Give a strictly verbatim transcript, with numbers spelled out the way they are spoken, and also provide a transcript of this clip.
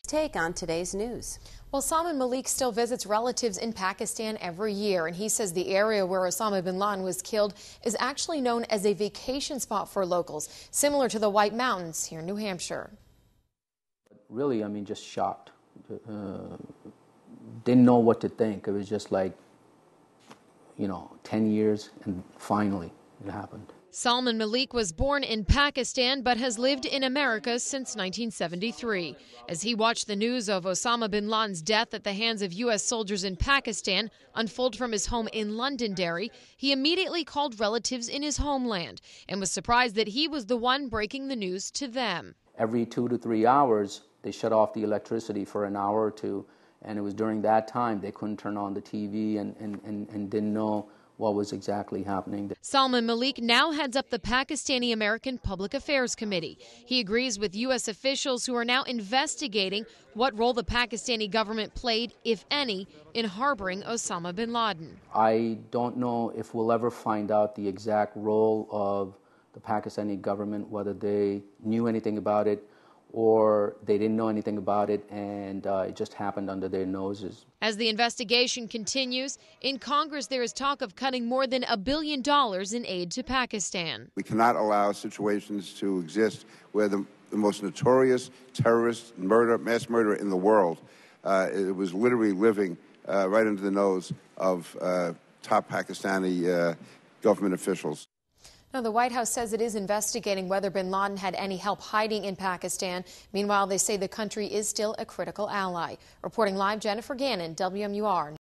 Take on today's news. Well, Salman Malik still visits relatives in Pakistan every year, and he says the area where Osama bin Laden was killed is actually known as a vacation spot for locals, similar to the White Mountains here in New Hampshire. Really, I mean, just shocked. Uh, didn't know what to think. It was just like, you know, ten years, and finally it happened. Salman Malik was born in Pakistan but has lived in America since nineteen seventy-three. As he watched the news of Osama bin Laden's death at the hands of U S soldiers in Pakistan unfold from his home in Londonderry, he immediately called relatives in his homeland and was surprised that he was the one breaking the news to them. Every two to three hours, they shut off the electricity for an hour or two, and it was during that time they couldn't turn on the T V and, and, and, and didn't know what was exactly happening. Salman Malik now heads up the Pakistani American Public Affairs Committee. He agrees with U S officials who are now investigating what role the Pakistani government played, if any, in harboring Osama bin Laden. I don't know if we'll ever find out the exact role of the Pakistani government, whether they knew anything about it or they didn't know anything about it, and uh, it just happened under their noses. As the investigation continues, in Congress there is talk of cutting more than a billion dollars in aid to Pakistan. We cannot allow situations to exist where the, the most notorious terrorist, murder, mass murderer in the world, uh, it was literally living uh, right under the nose of uh, top Pakistani uh, government officials. Now, the White House says it is investigating whether bin Laden had any help hiding in Pakistan. Meanwhile, they say the country is still a critical ally. Reporting live, Jennifer Gannon, W M U R.